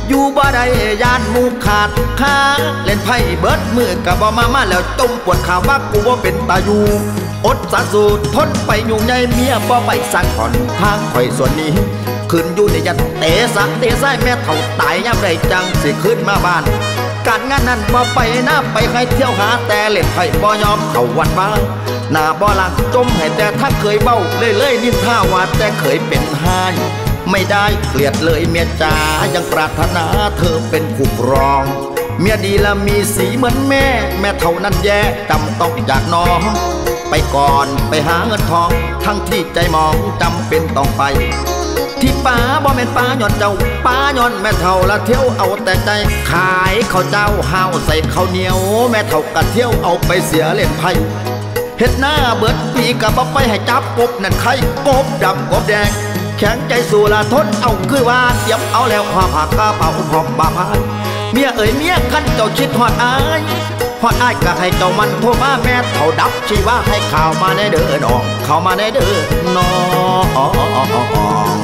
อยู่บ่ได้ยานหมู่ขาดค้าเล่นไพ่เบิดมือกับบ่มามาแล้วจมปวดข่าวว่ากูว่าเป็นตาอยู่อดสะสูดทนไปอยู่ในเมียบ่ไปสั่งผ่อนทางข่อยส่วนนี้ขึ้นอยู่ในยันเตะสักเตะไส้แม่เท่าตายย่ำไรจังสิขึ้นมาบ้านการงานนั้นบ่ไปหน้าไปใครเที่ยวหาแต่เล่นไพ่บ่ยอมเข้าวัดบ้างหน้าบ่หลังจมให้แต่ถ้าเคยเบ้าเล่ยเล่ยนินท่าว่าแต่เคยเป็นหายไม่ได้เกลียดเลยเมียจ๋ายังปรารถนาเธอเป็นคู่ครองเมียดีและมีสีเหมือนแม่แม่เท่านั้นแย่จำต้องจากน้องไปก่อนไปหาเงินทองทั้งที่ใจมองจำเป็นต้องไปที่ป้าบ่แม่นป้าย้อนเจ้าป้าย้อนแม่เท่าละเที่ยวเอาแต่ใจขายข้าวเจ้าห้าวใส่ข้าวเหนียวแม่เท่ากะเที่ยวเอาไปเสียเล่นไพ่เฮ็ดหน้าเบิดปีกะบ่ไปให้จับกบนั่นไข่กบดำกบแดงแข็งใจสู่ละทนเอาคือว่าเก็บเอาแล้วความผักกะเป่าหอมบาพายเมียเอ๋ยเมียคันเจ้าคิดฮอดอายฮอดอายก็ให้เจ้ามันโทรมาแม่เท่าดับชีว่าให้ข่าวมาในเด้อน้องเข้ามาในเด้อน้อง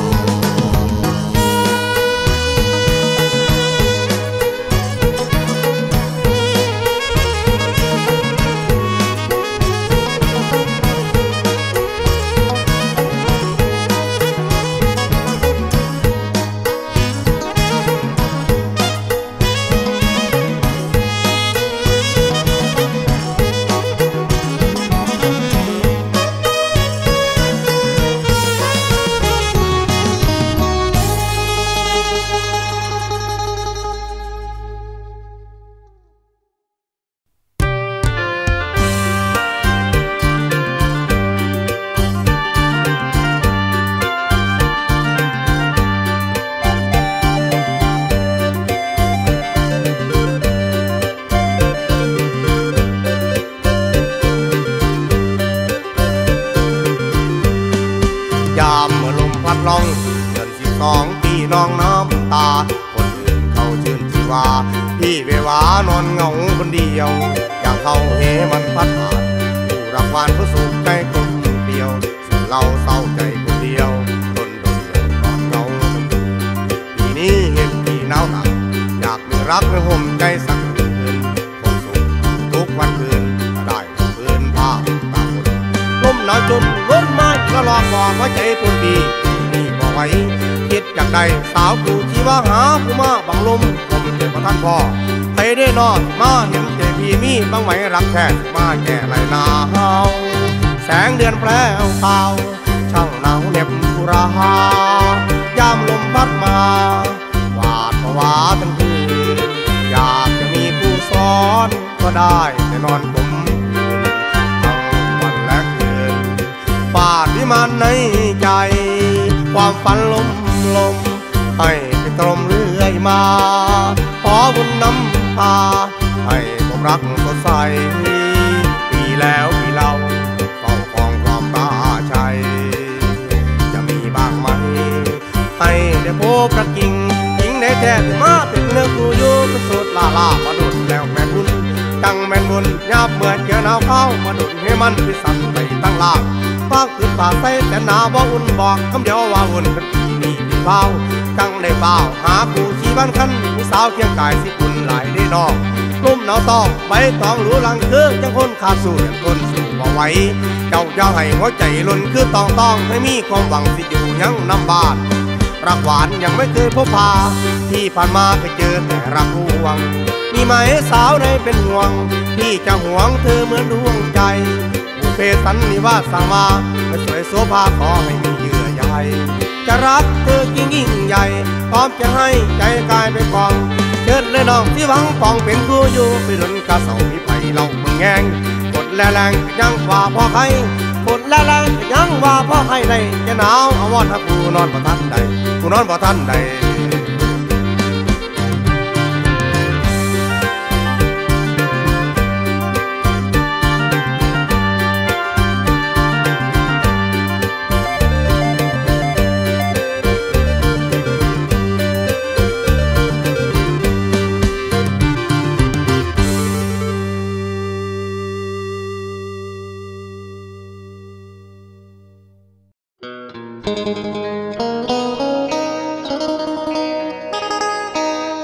น้องน้ำตาคนอื่นเขาชื่นชีวาพี่เววานอนเหงาคนเดียวอย่างเขาเหมันพัดผ่านผู้รักวานผู้สูงใจคนเดียวส่วนเราเศร้าใจคนเดียวทนโดนเดือดร้อนเหงาปีนี้เห็นพี่หนาวหนักอยากมีรักในห่มใจสักคืนคงสุขทุกวันคืนก็ได้คืนภาพตาคนลมหนาวจมล้นไม้ก็ลอกบอกว่าใจคนดีนี่บอกไว้คิดจากใดสาวกูที่ว่าหาผู้มาบังลมผมเจ็บมาท่านพ่อให้ได้นอนมาเห็นเจพี่มีบางไหมรักแท้มาแก่ไรนาเฮาแสงเดือนแปรวเปล่าช่างหนาวเหน็บกุรายามลมพัดมาหวาดภาวะทั้งคืนอยากจะมีผู้ซ้อนก็ได้แต่นอนผมทั้งวันและคืนฟาดวิมานในใจความฝันลมลมให้ไปตรมเรื่อยมาขอบุญนำพาให้ผมรักสดใสปีแล้วปีเล่าเฝ้าคองความตาชัยจะมีบ้างไหมให้ได้พบรักจริงหญิงได้แท้มาเป็นเนื้อคู่อยู่เป็นสุดลาลามาดุดแล้วแม่บุญจังแม่นบุญยับเมื่อเจอหนาวเข้ามาดุดให้มันพิสันไปตั้งล่างฟากขึ้นป่าใส่แต่หนาวบ่อุ่นบอกคำเดียวว่าอุ่นเป็นปีนี้ปีเฝ้าจังได้เฝ้าหาผู้ชีบ้านคันผู้สาวเคียงกายสิอุ่นหลายได้นอกลุ่มหนาวต้องใบตองหรูหลังคือจังคนขาดสู้อย่างคนสู้บ่ไหวเจ้าอย่าให้หัวใจล้นคือต้องต้องให้มีความหวังสิอยู่ยังน้ำบ้านรักหวานยังไม่เคยพบพาที่ผ่านมาเคยเจอแต่รักห่วงมีไหมสาวในเป็นห่วงที่จะห่วงเธอเหมือนดวงใจเพสันนิวาสสั่งมาไม่สวยโสภาขอให้มีเยื่อใยจะรักเธอยิ่งยิ่งใหญ่พร้อมจะให้ใจกายไปกองเชิดเลยน้องที่หวังปองเป็นผู้อยู่ไปดนกาเสามีไผ่เราเมืองแงงกดแรงแรงยังว่าพ่อใครกดแรงแรงยังว่าพ่อใครในจะหนาวอาวรถ้าผู้นอนบ่ทันใดผู้นอนบ่ทันใดเ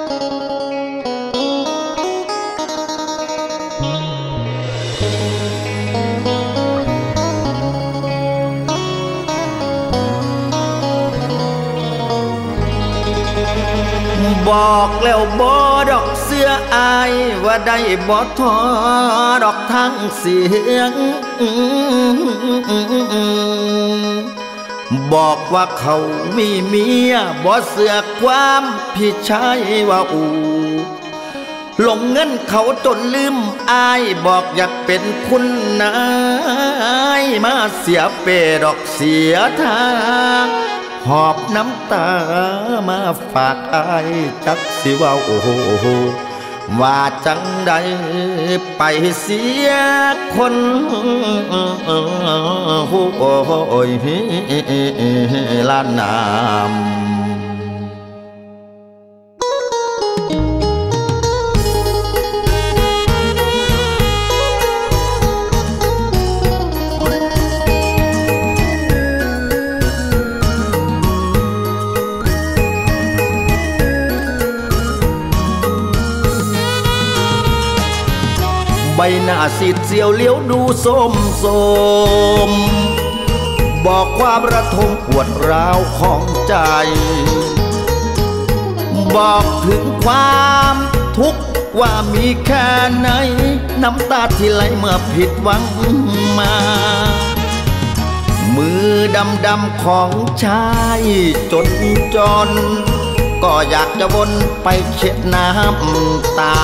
บอกแล้วบ่ดอกเสื้ออายว่าได้บ่ทอดอกทั้งเสียงบอกว่าเขามีเมียบ่เสือกความพี่ชายว่าอูลงเงินเขาจนลืมอายบอกอยากเป็นคุณนายมาเสียเปดอกเสียทางหอบน้ำตามาฝากอายจักสิว่าโอ้โหว่าจังใดไปเสียคนโอ้ยล้านน้ำใบหน้าสีดเสียวเลี้ยวดูโสมโสมบอกความระทมปวดร้าวของใจบอกถึงความทุกข์ว่ามีแค่ไหนน้ำตาที่ไหลเมื่อผิดหวังมามือดำดำของชายจนจนก็อยากจะวนไปเช็ดน้ำตา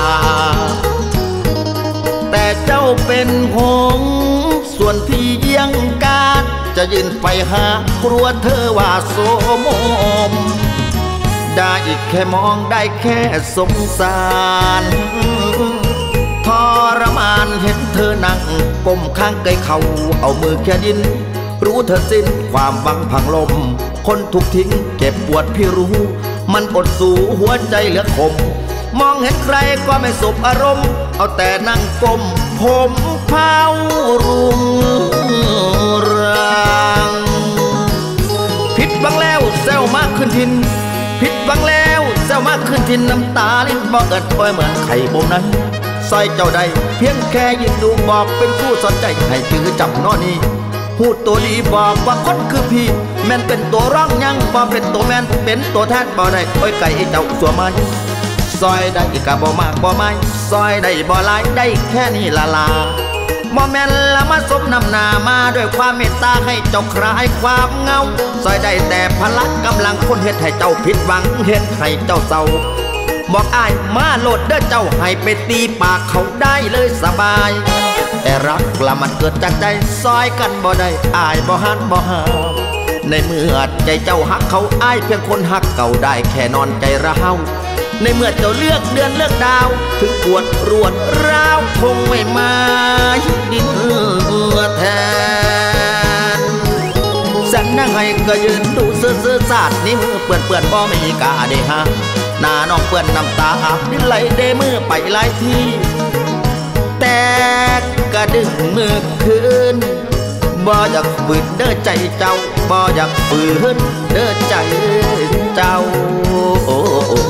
แต่เจ้าเป็นหงส่วนพี่เยี่ยงกาดจะยืนไปหากลัวเธอว่าโสมมได้แค่มองได้แค่สงสารทรมานเห็นเธอนั่งก้มข้างไกลเขาเอามือแค่ดินรู้เธอสิ้นความหวังพังลมคนถูกทิ้งเจ็บปวดพี่รู้มันอดสู้หัวใจเหลือคมมองเห็นใครก็ไม่สบอารมณ์เอาแต่นั่งก้มผมเผารุงรังผิดหวังแล้วแซวมากขึ้นทินผิดหวังแล้วแซวมากขึ้นทินน้ำตาลิ้นบอกเอิดคอยเหมือนไข่บ่มนั้นซอยเจ้าใดเพียงแค่ยืนดูบอกเป็นผู้สนใจให้จือจับนอนี่พูดตัวดีบอกว่าคนคือพี่แม่นเป็นตัวร้องยังบ่เป็นตัวแม่นเป็นตัวแทนบ่ได้คอยไก่เจ้าสัวมันซอยได้กะบ่มากบ่ไม่ซอยได้บ่หลายได้แค่นี้ละลาบ่แม่นละมาสมนำหน้ามาด้วยความเมตตาให้เจ้าคลายความเงาซอยได้แต่พลังกำลังคนเฮ็ดให้เจ้าผิดหวังเฮ็ดให้เจ้าเศร้าบอกอ้ายมาโลดเด้อเจ้าให้ไปตีปากเขาได้เลยสบายแต่รักละมันเกิดจากใจซอยกันบ่ได้อ้ายบ่หันบ่หาในเมื่อใจเจ้าหักเขาอ้ายเพียงคนหักเก่าได้แค่นอนใจร้าวในเมื่อเจ้าเลือกเดือนเลือกดาวถึงปวดรวดร้าวคงไม่มาดินแทนสันนั่งให้ก็ยืนดูเสื้อเสื้อสาดนี่มือเปื่อนเปื่อนบ่มีกาได้ฮะหน้าน้องเปื่อนน้ำตาดินไหลเดมือไปหลายทีแต่กระดึงมือคืนบ่อยากฝืนเด้อใจเจ้าบ่อยากฝืนเด้อใจเจ้าโอ้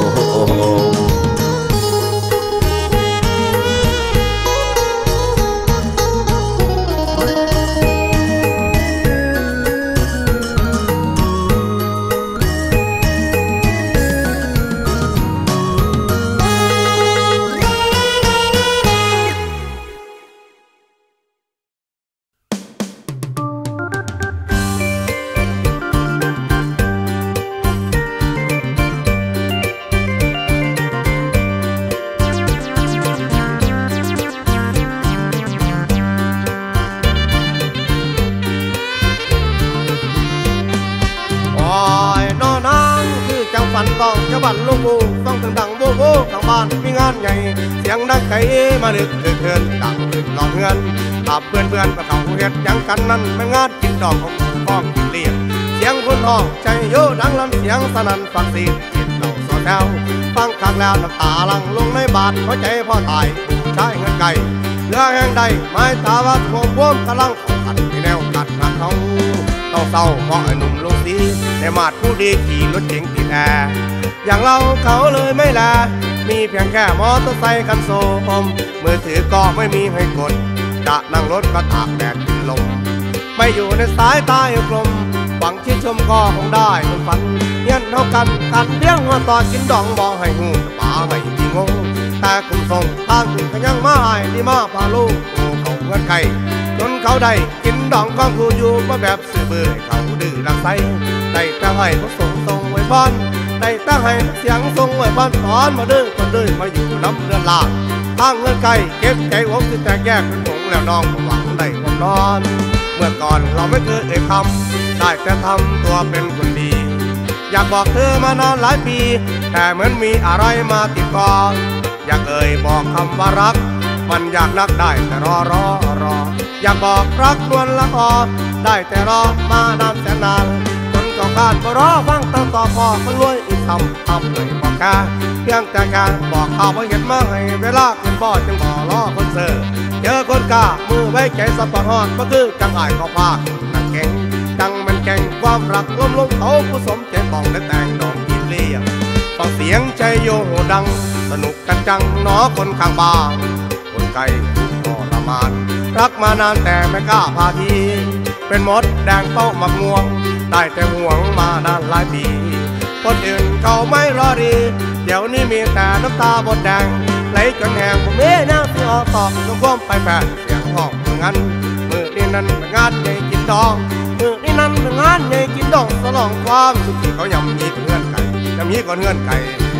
ฝันต้องจะบันลูกบูฟังถึงดังโบโบข้างบ้านมีงานใหญ่เสียงดังไกลมาดึกเถื่อนดังถึงนอนเฮือนขับเพื่อนเพื่อนประเขาเฮ็ดยังกันนั้นไม่งานกินดอกของก้องกินเลี้ยงเสียงคนห้องใจโยดังลำเสียงสนั่นฟังสีกินเหล่าโซแถวฟังข้างแล้วน้ำตาลังลงในบาทหัวใจพ่อตายใช้เงินไก่เนื้อแห้งใดไม้ตาวัดโวมโวมกำลังขัดในแนวกัดงานเขาต้องเศร้าเพราะไอ้หนุ่มลงสีแต่มาดผู้ดีขี่รถเก๋งติดแอร์อย่างเราเขาเลยไม่แลมีเพียงแค่มอเตอร์ไซค์คันโซมมือถือก็ไม่มีให้กดจะนั่งรถก็ตากแดดกินลมไม่อยู่ในสายตาอยู่กลมหวังชื่นชมก็คงได้เหมือนฝันเงี้ยเท่ากันกันเลี้ยงหัวต่อกินดองมองให้หูป่าให้ดีงงแต่กลุ่มส่งทางถึงขยังมาให้ดีมาพาลูกเขาเงินไก่จนเขาได้กินดองของครูอยู่มาแบบสื่อเบื่อเขาดื้อลักไส้ได้ตั้งให้เขาส่งส่งไว้บ้านได้ตั้งให้เสียงส่งไว้บ้านตอนมาดื้อคนดื้อมาอยู่น้ำเรือนลาทางเงินไก่เก็บใจอกที่แตกแยกเป็นผงแล้วน้องหวังได้ความนอนเมื่อก่อนเราไม่เคยเอ่ยคำได้แต่ทำตัวเป็นคนดีอยากบอกเธอมานานหลายปีแต่เหมือนมีอะไรมาติดคออยากเอ่ยบอกคำว่ารักมันอยากนักได้แต่รอรอรออยากบอกรักนวลละออได้แต่รอมานานแสนนานจนก็การมารอฟังตั้งต่อพอมันรวยอีกทำทำเลยบอกแค่เพียงแต่แค่บอกข่าวว่าเห็นมาให้เวลาคุณพ่อจึงบอกรอคนเสิร์เจอคนกล้ามือไว้ใจสับปะรดก็คือจังไห้เขาพากนักเก่งจังมันแก่งความรักล้มลงเขาผู้สมใจปองและแต่งดอกกินเลี้ยงฟังเสียงใจโยโหดังสนุกกันจังหนอคนข้างบ้านคนไกลทรมานรักมานานแต่ไม่กล้าพาทีเป็นมดแดงเต้ามักม่วงได้แต่ห่วงมานานหลายปีคนอื่นเขาไม่รอดีเดี๋ยวนี้มีแต่น้ำตาบดแดงไหลจนแห้งผมเอ๊ะน้ำที่ออกตอกต้องก้มไปแปดเสียงหอกเหมือนงั้นมือนี่นั่นเป็นงานใหญ่กินดองมือนี่นั่นเป็นงานใหญ่กินดองสลองความสุขที่เขายำยีเป็นเงื่อนไก่ยำยีก่อนเงื่อนไก่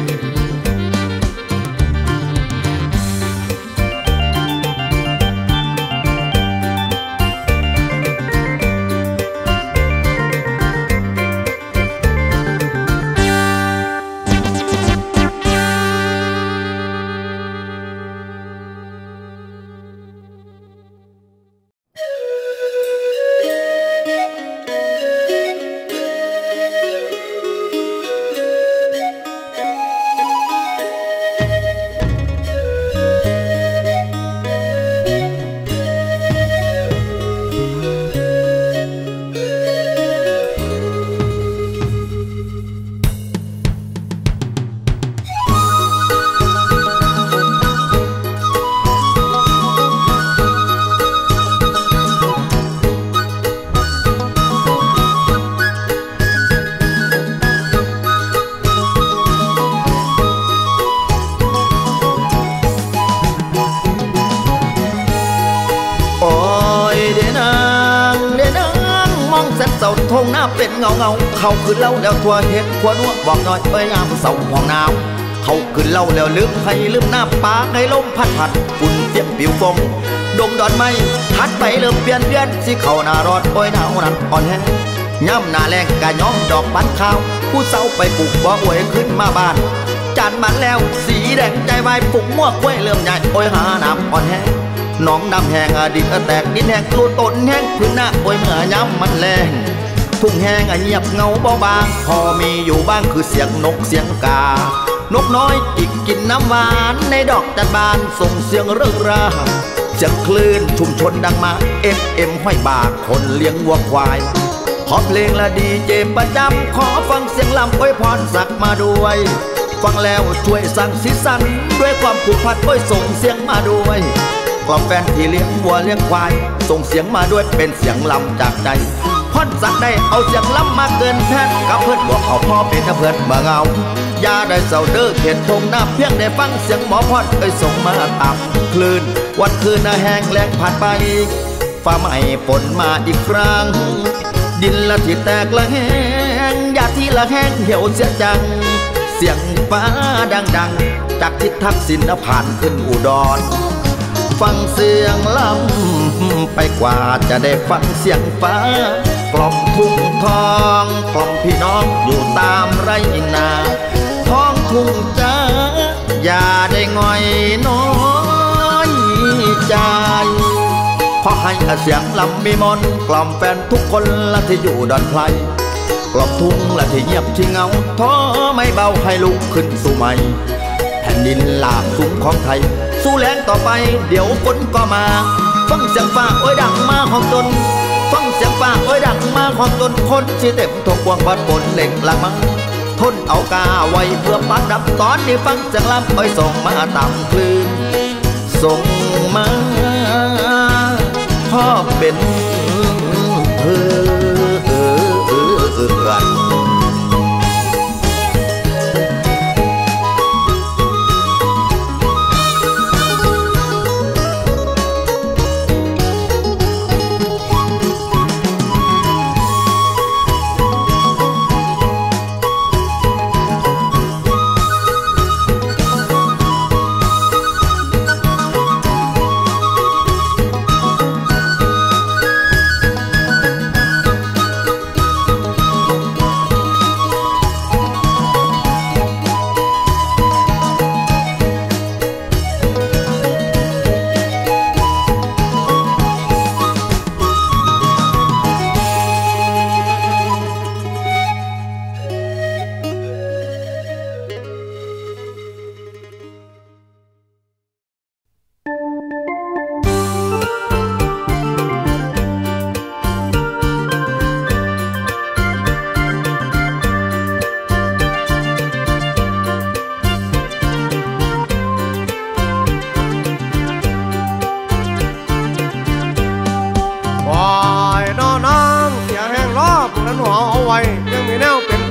เสาทงหน้าเป็นเงาเงาเขาขึ้นเล่าแล้วทัวเห็ดขวนัวบอกหน่อยเอ้ยงามเสาห้องน้ำเขาขึ้นเล่าแล้วลืมให้ลืมหน้าปากให้ลมพัดผัดฝุ่นเปียกปิวฟงดงดอนไม้ทัดไปเริ่มเปลี่ยนเดือนสิเขาหน้ารอดโอ้ยหนาวนั่นอ่อนแห้งย่ำหน้าแรงกะย้อมดอกปันข้าวผู้เศร้าไปปลูกบ่ออวยขึ้นมาบ้านจานมันแล้วสีแดงใจวายปลุกมั่วกล้วยเริ่มใหญ่โอ้ยหาน้ำอ่อนแห้งน้องดำแห้งดินแตกดินแห้งรูต้นแห้งพื้นหน้าโอ้ยเมื่อย่ำมันแรงทุ่งแห้งเงียบเงาเบาบางพอมีอยู่บ้างคือเสียงนกเสียงกานกน้อยจิกกินน้ำหวานในดอกจันบานส่งเสียงเรื่องราเสียงคลื่นชุมชนดังมาเอ็มเอ็มห้อยบากคนเลี้ยงวัวควายขอเพลงละดีเจประจำขอฟังเสียงลำอวยพรสักมาด้วยฟังแล้วช่วยสั่งสีสันด้วยความผูกพันด้วยส่งเสียงมาด้วยกล่อมแฟนที่เลี้ยงวัวเลี้ยงควายส่งเสียงมาด้วยเป็นเสียงลำจากใจพอนสักได้เอาเสียงล้ำมาเกินแพทกับเพื่อนบอกเอาพ่อเป็นเพื่อนมาเงาอย่าได้เศร้าเด้อเขียนทงหน้าเพียงได้ฟังเสียงหมอพอดเอ้ยส่งมาตามคลื่นวันคืนน่ะแห้งแล้งผ่านไปฟ้าใหม่ฝนมาอีกครั้งดินละที่แตกละแห้งยาที่ละแห้งเหี่ยวเสียจังเสียงฟ้าดังๆจากทิศทักษิณผ่านขึ้นอุดรฟังเสียงลำไปกว่าจะได้ฟังเสียงฟ้ากล่อมทุ่งทองกล่อมพี่น้องอยู่ตามไรนาท้องทุ่งจ้าอย่าได้ง่อยน้อยใจขอให้เสียงลำมีมนกล่อมแฟนทุกคนละที่อยู่ดอนไพรกล่อมทุ่งละที่เงียบที่เงาท้อไม่เบาให้ลุกขึ้นสู่ใหม่แผ่นดินหลากสูงของไทยสู้แรงต่อไปเดี๋ยวฝนก็มาฟังเสียงฟ้าโอ้ยดังมาของตนฟังเสียงฟ้าโอ้ยดังมาของตนคนที่เต็มทกวงบัดบนเหล็กละมังทนเอากาไว้เพื่อปักดับตอนนี้ฟังเสียงลำโอ้ยส่งมาตามคลื่นส่งมาพ่อเป็นเธอ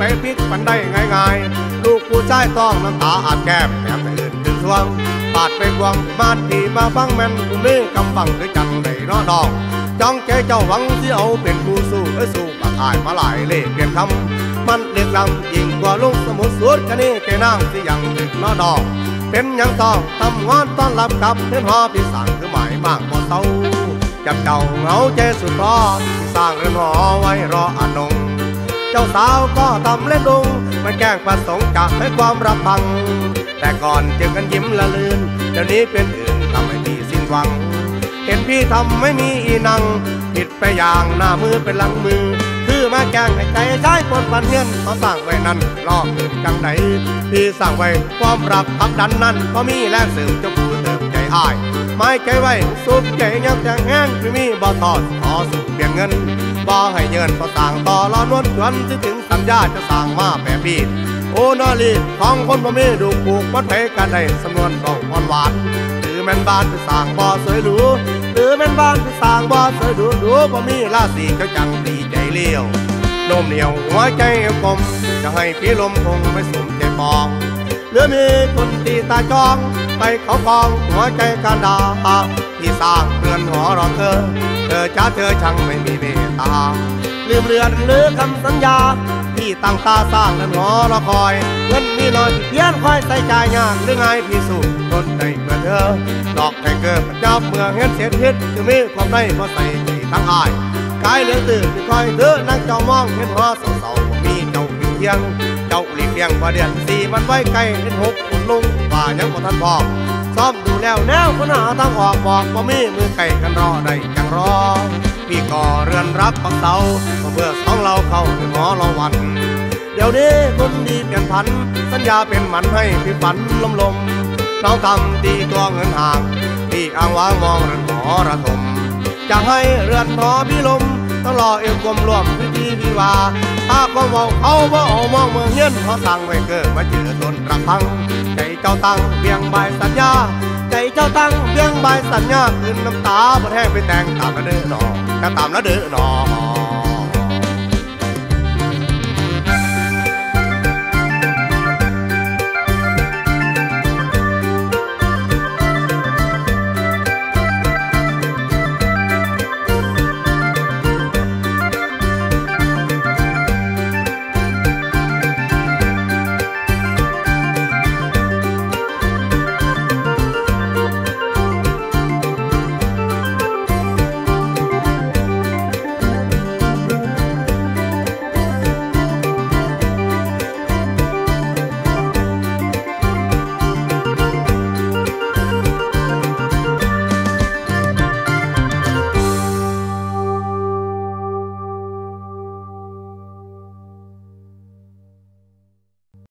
ไปพลิกมันได้ง่ายๆลูกผู้ชายต้องน้ำตาอาบแก้มแถมแต่อื่นถึงทวงปาดไปควงบ้านที่มาฟังแม่นกูนี่กำบังด้วยจันในน้อดองจ้องใจเจ้าหวังที่เอาเป็นผู้สู้เอ้ยสู้ปากอายมาหลายเล่เปลี่ยนคำมันเรียกลำยิ่งกว่าลูกสมุทรสวดกันนี่แกนั่งที่ยังถึงน้อดองเป็นยังต้องทำงานต้อนรับกับเพื่อนหอพี่สั่งคือหมายมากพอเศร้าจับเจ้าเหงาใจสุดร้อนที่สร้างเรือนหอไว้รออนงเจ้าสาวก็ทำเล่นดงไม่แกล้งประสงค์จะให้ความรักพังแต่ก่อนเจอกันยิ้มละลื่นเดี๋ยวนี้เป็นอื่นทำให้พี่สิ้นหวังเห็นพี่ทำไม่มีอีนังผิดไปอย่างหน้ามือเป็นหลังมือคือมาแกล้งให้ใจใช้คนปันเงินเขาสร้างไว้นั่นลอกเกินจังไหนพี่สร้างไว้ความรักพักดันนั่นก็มีแรงเสริมเจ้าผู้เติมใจอ้ายไม่ใจไว้สุดใจยังแจงแห้งพี่มีบ่ทอดขอสุดเปลี่ยนเงินบ่ให้เงินก็สั่งต่อรอนวลจนที่ถึงสัญญาจะสั่งมาแปรปีดโอ้นอลีของคนบ่มีดูผูกมัดไผกันได้สำนวนต้องอ่อนหวานหรือแม่นบ้านไปสั่งบ่สวยหรูหรือแม่นบ้านไปสั่งบ่สวยดูดูบ่มีราศีเขาจังดีใจเลี้ยวโน้มเหนียวหัวใจเอวกลมจะให้พี่ลมคงไม่สมใจปองหรือมีคนตีตาจองไปเขากองหัวใจกันดาที่สร้างเรือนหอรอเธอเธอจ้าเธอช่างไม่มีเมตตาลืมเรือนหรือคำสัญญาที่ตั้งตาสร้างเรือนหอรอคอยเงินมีน้อยเพี้ยนคอยใส่ใจยากหรือไงพี่สู้ทนได้เพื่อเธอดอกไก่เกิดเจ้าเมื่อเห็นเสียทิศคือมีความได้พอใส่ใจทั้งอายกายเหลือตื่นที่คอยเธอนั่งเจ้ามองเห็นหอเศร้าๆมีเจ้าเพียงเจ้าหลีกเลี่ยงว่าเดือนสี่มันไว้ไกลเห็นหกคนลุงว่ายังบ่ทันพอซ้อมดูแล้วแนวคนหาทางออกบอกว่ามีมือไก่กันรอได้จังรอพี่ก่อเรือนรักปักเสาเมื่อสองเราเข้าในหอรอวันเดี๋ยวนี้คนดีเปลี่ยนผันสัญญาเป็นหมันให้พี่ฝันลมลมน้องทำตีตัวเงินห่างพี่อ้างว้างมองเรือนหอระทมจะให้เรือนหอพี่ลมต้องรอเอวกลมรวมพิธีวิวาถ้าก็มองเอาว่าเอามองเมืองเฮียนเขาสั่งไว้เกิดมาเจอตนรักพังใจเจ้าตั้งเบียงใบสัญญาใจเจ้าตั้งเบียงใบสัญญาคืนน้ำตาบนแห้งไปแต่งตามละเด้อหนอแต่ตามละเด้อหนอ